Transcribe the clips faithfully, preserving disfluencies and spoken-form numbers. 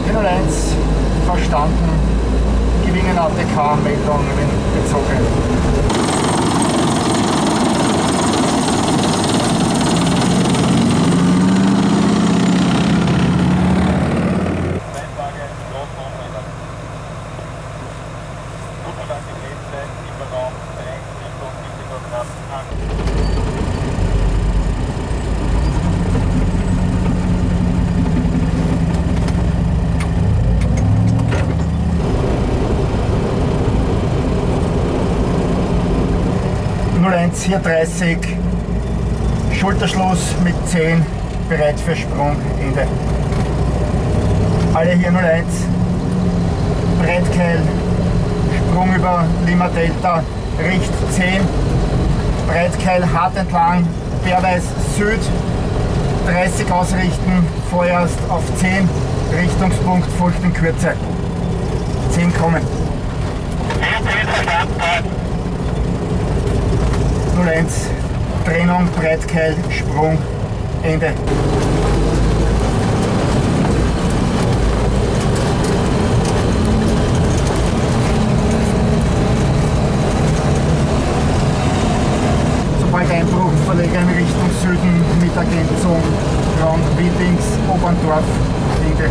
null eins verstanden. Gewinnen A T K-Meldung bezogen. null eins hier dreißig, Schulterschluss mit zehn, bereit für Sprung, Ende. Alle hier null eins, Breitkeil, Sprung über Lima Delta, Richt zehn, Breitkeil hart entlang, Bärweiß Süd, dreißig ausrichten, vorerst auf zehn, Richtungspunkt folgt in Kürze. zehn kommen. null eins, Trennung, Breitkeil, Sprung, Ende. Sobald Einbruch, Verleger in Richtung Süden mit Ergänzung, Raum Wildings, Oberndorf, Ende.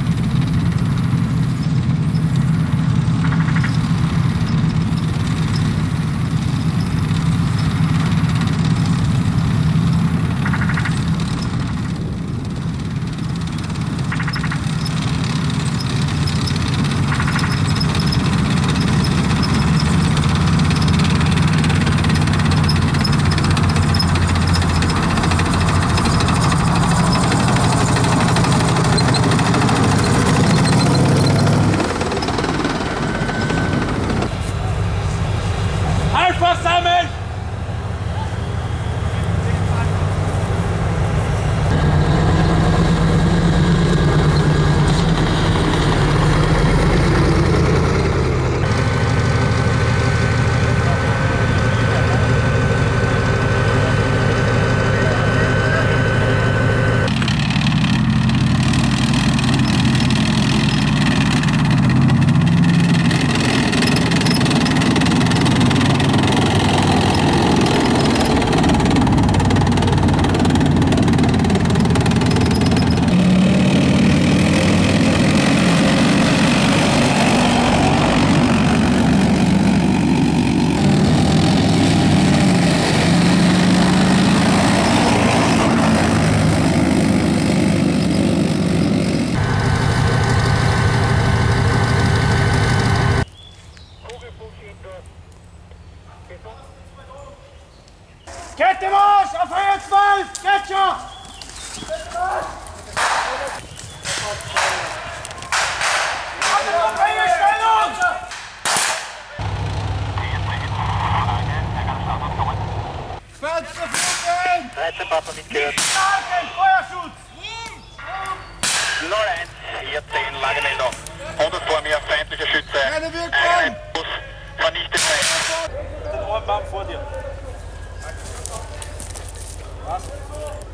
Sammeln! Geht im Arsch! Auf Höhe zwölf! Geht schon! Auf Höhe Stellung! Fenster fliegen! dreizehn Partner mitgehört. Starken Feuerschutz! null eins, hier zehn, Lagemeldung. Oder vor mir feindlicher Schütze. Keine Wirkung! Ein Bus, vernichtet sein. Den Ohrenbaum vor dir. Was?